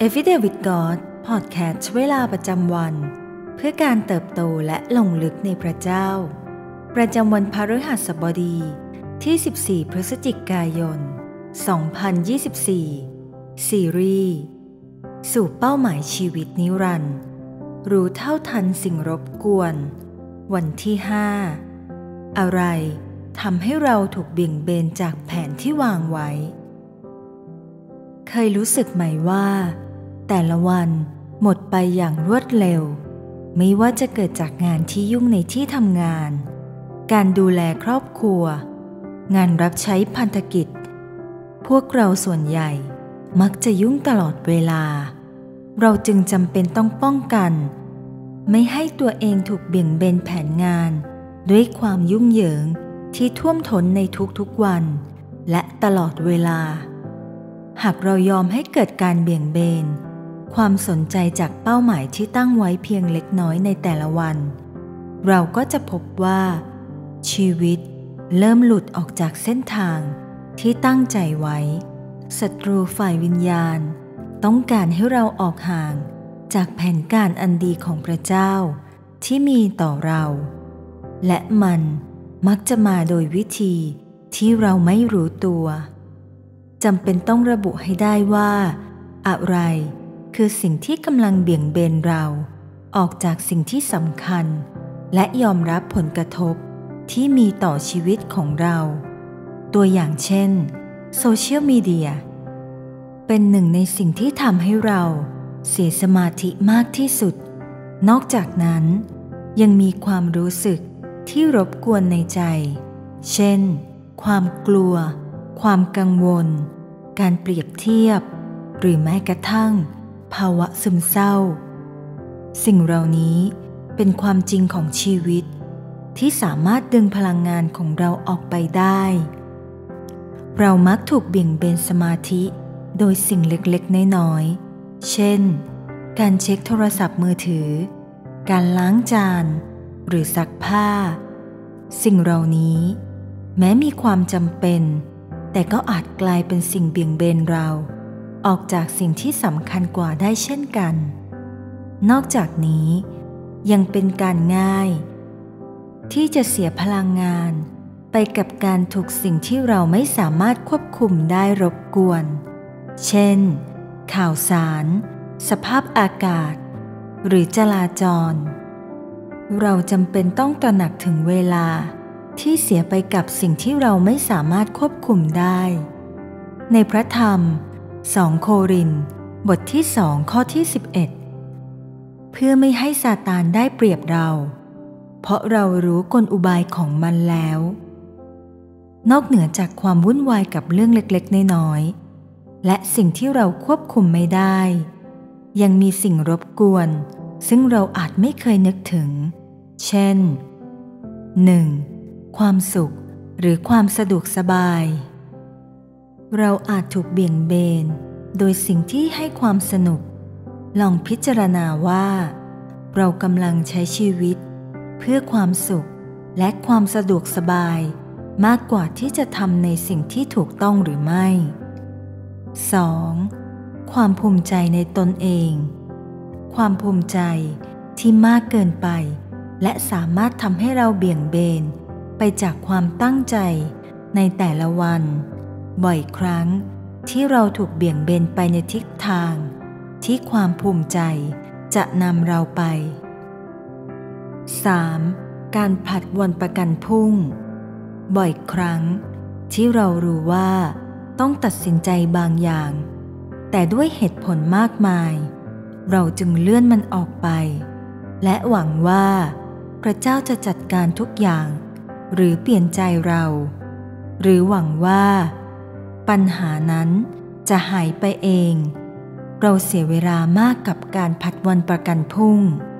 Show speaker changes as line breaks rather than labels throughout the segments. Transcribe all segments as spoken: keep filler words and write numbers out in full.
Everyday with God Podcast เวลาประจำวันเพื่อการเติบโตและลงลึกในพระเจ้าประจำวันพฤหัสบดีที่สิบสี่พฤศจิกายนสองพันยี่สิบสี่ซีรีส์สู่เป้าหมายชีวิตนิรันดร์รู้เท่าทันสิ่งรบกวนวันที่ห้าอะไรทำให้เราถูกเบี่ยงเบนจากแผนที่วางไว้เคยรู้สึกไหมว่าแต่ละวันหมดไปอย่างรวดเร็วไม่ว่าจะเกิดจากงานที่ยุ่งในที่ทำงานการดูแลครอบครัวงานรับใช้พันธกิจพวกเราส่วนใหญ่มักจะยุ่งตลอดเวลาเราจึงจำเป็นต้องป้องกันไม่ให้ตัวเองถูกเบี่ยงเบนแผนงานด้วยความยุ่งเหยิงที่ท่วมท้นในทุกๆวันและตลอดเวลาหากเรายอมให้เกิดการเบี่ยงเบนความสนใจจากเป้าหมายที่ตั้งไว้เพียงเล็กน้อยในแต่ละวันเราก็จะพบว่าชีวิตเริ่มหลุดออกจากเส้นทางที่ตั้งใจไว้ศัตรูฝ่ายวิญญาณต้องการให้เราออกห่างจากแผนการอันดีของพระเจ้าที่มีต่อเราและมันมักจะมาโดยวิธีที่เราไม่รู้ตัวจำเป็นต้องระบุให้ได้ว่าอะไรคือสิ่งที่กำลังเบี่ยงเบนเราออกจากสิ่งที่สำคัญและยอมรับผลกระทบที่มีต่อชีวิตของเราตัวอย่างเช่นโซเชียลมีเดียเป็นหนึ่งในสิ่งที่ทำให้เราเสียสมาธิมากที่สุดนอกจากนั้นยังมีความรู้สึกที่รบกวนในใจเช่นความกลัวความกังวลการเปรียบเทียบหรือแม้กระทั่งภาวะซึมเศร้าสิ่งเหล่านี้เป็นความจริงของชีวิตที่สามารถดึงพลังงานของเราออกไปได้เรามักถูกเบี่ยงเบนสมาธิโดยสิ่งเล็กๆน้อยๆเช่นการเช็คโทรศัพท์มือถือการล้างจานหรือซักผ้าสิ่งเหล่านี้แม้มีความจำเป็นแต่ก็อาจกลายเป็นสิ่งเบี่ยงเบนเราออกจากสิ่งที่สำคัญกว่าได้เช่นกันนอกจากนี้ยังเป็นการง่ายที่จะเสียพลังงานไปกับการถูกสิ่งที่เราไม่สามารถควบคุมได้รบกวนเช่นข่าวสารสภาพอากาศหรือจราจรเราจำเป็นต้องตระหนักถึงเวลาที่เสียไปกับสิ่งที่เราไม่สามารถควบคุมได้ในพระธรรมสองโครินธ์บทที่สองข้อที่สิบเอ็ดเพื่อไม่ให้ซาตานได้เปรียบเราเพราะเรารู้กลอุบายของมันแล้วนอกเหนือจากความวุ่นวายกับเรื่องเล็กๆน้อยๆและสิ่งที่เราควบคุมไม่ได้ยังมีสิ่งรบกวนซึ่งเราอาจไม่เคยนึกถึงเช่น หนึ่ง. ความสุขหรือความสะดวกสบายเราอาจถูกเบี่ยงเบนโดยสิ่งที่ให้ความสนุกลองพิจารณาว่าเรากำลังใช้ชีวิตเพื่อความสุขและความสะดวกสบายมากกว่าที่จะทำในสิ่งที่ถูกต้องหรือไม่ สอง. ความภูมิใจในตนเองความภูมิใจที่มากเกินไปและสามารถทำให้เราเบี่ยงเบนไปจากความตั้งใจในแต่ละวันบ่อยครั้งที่เราถูกเบี่ยงเบนไปในทิศทางที่ความภูมิใจจะนำเราไป สาม. การผลัดวันประกันพรุ่งบ่อยครั้งที่เรารู้ว่าต้องตัดสินใจบางอย่างแต่ด้วยเหตุผลมากมายเราจึงเลื่อนมันออกไปและหวังว่าพระเจ้าจะจัดการทุกอย่างหรือเปลี่ยนใจเราหรือหวังว่าปัญหานั้นจะหายไปเองเราเสียเวลามากกับการผัดวันประกันพรุ่ง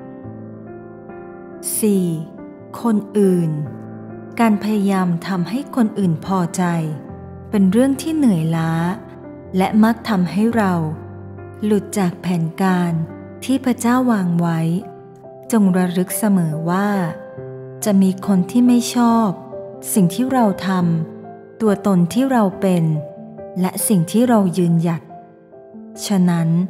สี่. คนอื่นการพยายามทำให้คนอื่นพอใจเป็นเรื่องที่เหนื่อยล้าและมักทำให้เราหลุดจากแผนการที่พระเจ้าวางไว้จงระลึกเสมอว่าจะมีคนที่ไม่ชอบสิ่งที่เราทำตัวตนที่เราเป็นและสิ่งที่เรายืนหยัดฉะนั้น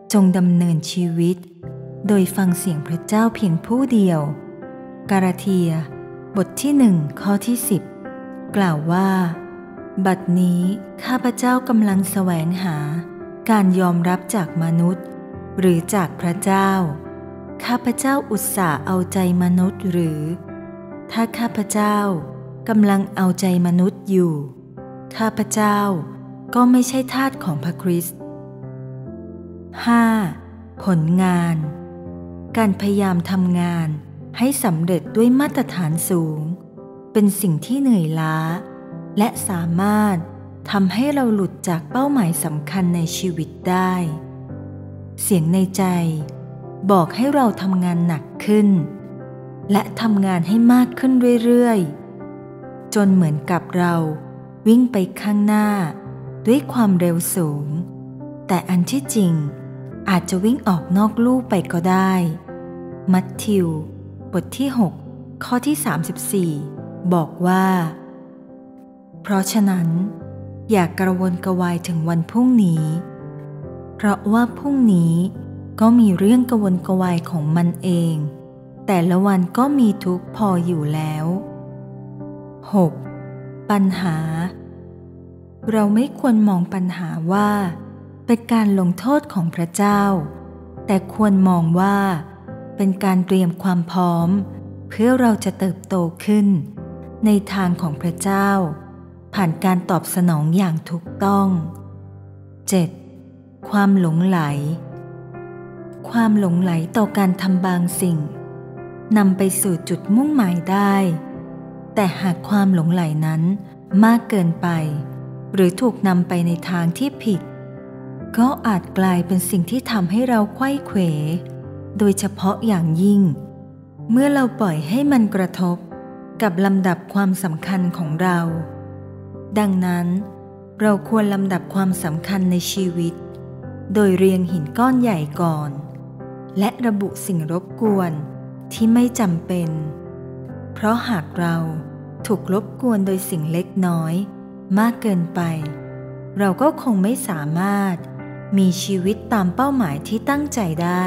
จงดำเนินชีวิตโดยฟังเสียงพระเจ้าเพียงผู้เดียวกาลาเทียบทที่หนึ่งข้อที่สิบกล่าวว่าบัดนี้ข้าพเจ้ากำลังแสวงหาการยอมรับจากมนุษย์หรือจากพระเจ้าข้าพเจ้าอุตส่าห์เอาใจมนุษย์หรือถ้าข้าพเจ้ากำลังเอาใจมนุษย์อยู่ข้าพเจ้าก็ไม่ใช่ทาสของพระคริสต์ ห้า. ผลงานการพยายามทำงานให้สำเร็จด้วยมาตรฐานสูงเป็นสิ่งที่เหนื่อยล้าและสามารถทำให้เราหลุดจากเป้าหมายสำคัญในชีวิตได้เสียงในใจบอกให้เราทำงานหนักขึ้นและทำงานให้มากขึ้นเรื่อยๆจนเหมือนกับเราวิ่งไปข้างหน้าด้วยความเร็วสูงแต่อันที่จริงอาจจะวิ่งออกนอกลู่ไปก็ได้มัทธิวบทที่หกข้อที่สามสิบสี่บอกว่าเพราะฉะนั้นอย่ากระวนกระวายถึงวันพรุ่งนี้เพราะว่าพรุ่งนี้ก็มีเรื่องกระวนกระวายของมันเองแต่ละวันก็มีทุกข์พออยู่แล้ว หก. ปัญหาเราไม่ควรมองปัญหาว่าเป็นการลงโทษของพระเจ้าแต่ควรมองว่าเป็นการเตรียมความพร้อมเพื่อเราจะเติบโตขึ้นในทางของพระเจ้าผ่านการตอบสนองอย่างถูกต้อง เจ็ด. ความหลงไหลความหลงไหลต่อการทำบางสิ่งนำไปสู่จุดมุ่งหมายได้แต่หากความหลงไหลนั้นมากเกินไปหรือถูกนำไปในทางที่ผิดก็อาจกลายเป็นสิ่งที่ทำให้เราไขว้เขวโดยเฉพาะอย่างยิ่งเมื่อเราปล่อยให้มันกระทบกับลำดับความสำคัญของเราดังนั้นเราควรลำดับความสำคัญในชีวิตโดยเรียงหินก้อนใหญ่ก่อนและระบุสิ่งรบกวนที่ไม่จำเป็นเพราะหากเราถูกรบกวนโดยสิ่งเล็กน้อยมากเกินไปเราก็คงไม่สามารถมีชีวิตตามเป้าหมายที่ตั้งใจได้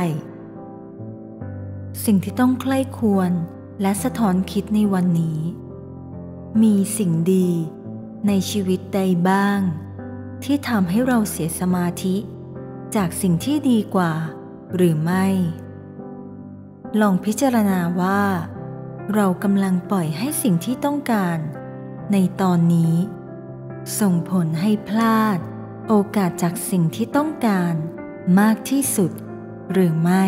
สิ่งที่ต้องใคร่ควรและสะท้อนคิดในวันนี้มีสิ่งดีในชีวิตใดบ้างที่ทำให้เราเสียสมาธิจากสิ่งที่ดีกว่าหรือไม่ลองพิจารณาว่าเรากำลังปล่อยให้สิ่งที่ต้องการในตอนนี้ส่งผลให้พลาดโอกาสจากสิ่งที่ต้องการมากที่สุดหรือไม่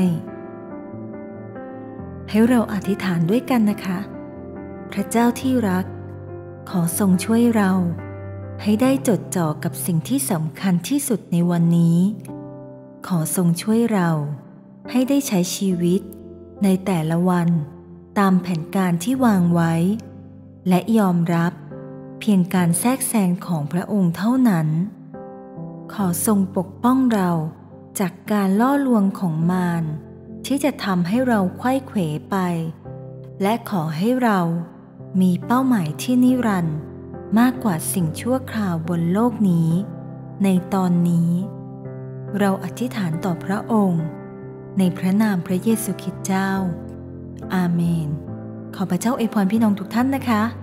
ให้เราอธิษฐานด้วยกันนะคะพระเจ้าที่รักขอทรงช่วยเราให้ได้จดจ่อกับสิ่งที่สำคัญที่สุดในวันนี้ขอทรงช่วยเราให้ได้ใช้ชีวิตในแต่ละวันตามแผนการที่วางไว้และยอมรับเพียงการแทรกแซงของพระองค์เท่านั้นขอทรงปกป้องเราจากการล่อลวงของมารที่จะทำให้เราไขว้เขวไปและขอให้เรามีเป้าหมายที่นิรันดร์มากกว่าสิ่งชั่วคราวบนโลกนี้ในตอนนี้เราอธิษฐานต่อพระองค์ในพระนามพระเยซูคริสต์เจ้าอาเมนขอพระเจ้าอวยพรพี่น้องทุกท่านนะคะ